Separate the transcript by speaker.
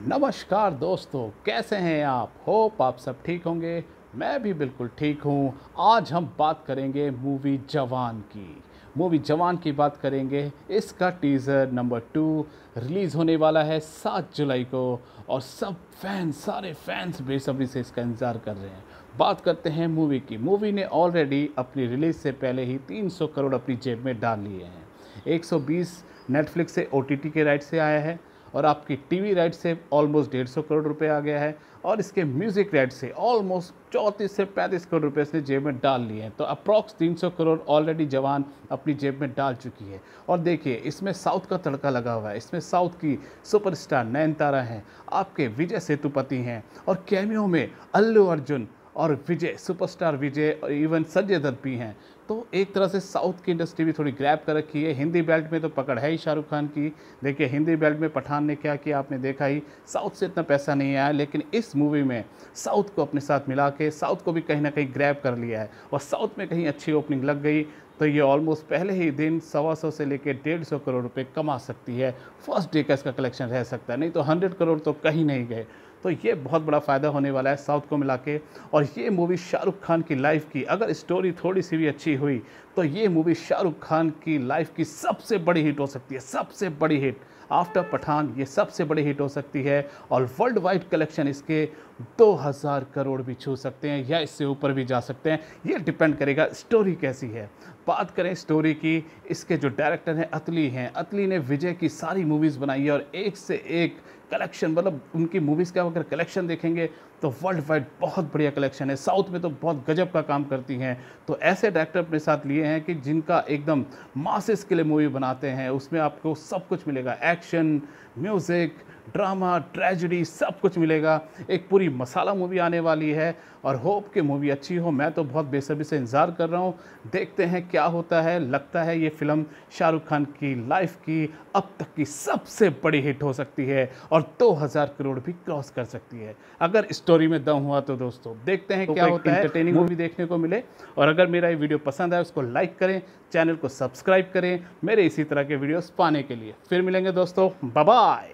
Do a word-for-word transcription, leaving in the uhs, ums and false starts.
Speaker 1: नमस्कार दोस्तों, कैसे हैं आप? होप आप सब ठीक होंगे। मैं भी बिल्कुल ठीक हूँ। आज हम बात करेंगे मूवी जवान की। मूवी जवान की बात करेंगे। इसका टीज़र नंबर टू रिलीज़ होने वाला है सात जुलाई को और सब फैंस, सारे फैंस बेसब्री से इसका इंतज़ार कर रहे हैं। बात करते हैं मूवी की। मूवी ने ऑलरेडी अपनी रिलीज़ से पहले ही तीन सौ करोड़ अपनी जेब में डाल लिए हैं। एक सौ बीस नेटफ्लिक्स से ओटीटी के राइट से आया है और आपकी टीवी राइट से ऑलमोस्ट डेढ़ सौ करोड़ रुपए आ गया है और इसके म्यूज़िक राइट से ऑलमोस्ट चौंतीस से पैंतीस करोड़ रुपए इसने जेब में डाल लिए हैं। तो अप्रॉक्स तीन सौ करोड़ ऑलरेडी जवान अपनी जेब में डाल चुकी है। और देखिए, इसमें साउथ का तड़का लगा हुआ है। इसमें साउथ की सुपरस्टार नयनतारा हैं, आपके विजय सेतुपति हैं और कैमियो में अल्लू अर्जुन और विजय, सुपरस्टार विजय और इवन संजय दत्त भी हैं। तो एक तरह से साउथ की इंडस्ट्री भी थोड़ी ग्रैब कर रखी है। हिंदी बेल्ट में तो पकड़ है ही शाहरुख खान की। देखिए, हिंदी बेल्ट में पठान ने क्या किया आपने देखा ही। साउथ से इतना पैसा नहीं आया, लेकिन इस मूवी में साउथ को अपने साथ मिला के साउथ को भी कहीं ना कहीं ग्रैब कर लिया है और साउथ में कहीं अच्छी ओपनिंग लग गई तो ये ऑलमोस्ट पहले ही दिन सवा सौ से लेकर डेढ़ सौ करोड़ रुपए कमा सकती है। फर्स्ट डे का इसका कलेक्शन रह सकता है, नहीं तो हंड्रेड करोड़ तो कहीं नहीं गए। तो ये बहुत बड़ा फ़ायदा होने वाला है साउथ को मिला के। और ये मूवी शाहरुख खान की लाइफ की, अगर स्टोरी थोड़ी सी भी अच्छी हुई तो ये मूवी शाहरुख खान की लाइफ की सबसे बड़ी हिट हो सकती है। सबसे बड़ी हिट आफ्टर पठान ये सबसे बड़ी हिट हो सकती है और वर्ल्ड वाइड कलेक्शन इसके दो हज़ार करोड़ भी छू सकते हैं या इससे ऊपर भी जा सकते हैं। ये डिपेंड करेगा स्टोरी कैसी है। बात करें स्टोरी की, इसके जो डायरेक्टर हैं अतली हैं। अतली ने विजय की सारी मूवीज़ बनाई है और एक से एक कलेक्शन, मतलब उनकी मूवीज़ का अगर कलेक्शन देखेंगे तो वर्ल्ड वाइड बहुत बढ़िया कलेक्शन है। साउथ में तो बहुत गजब का काम करती हैं। तो ऐसे डायरेक्टर अपने साथ लिए हैं कि जिनका एकदम मासेस के लिए मूवी बनाते हैं। उसमें आपको सब कुछ मिलेगा, एक्शन, म्यूज़िक, ड्रामा, ट्रेजेडी, सब कुछ मिलेगा। एक पूरी मसाला मूवी आने वाली है और होप कि मूवी अच्छी हो। मैं तो बहुत बेसब्री से इंतज़ार कर रहा हूँ। देखते हैं क्या होता है। लगता है ये फिल्म शाहरुख खान की लाइफ की अब तक की सबसे बड़ी हिट हो सकती है और दो हज़ार करोड़ भी क्रॉस कर सकती है अगर स्टोरी में दम हुआ तो। दोस्तों देखते हैं क्या होता है। एंटरटेनिंग मूवी देखने को मिले और अगर मेरा ये वीडियो पसंद आए उसको लाइक करें, चैनल को सब्सक्राइब करें मेरे इसी तरह के वीडियोस पाने के लिए। फिर मिलेंगे दोस्तों, बाय बाय।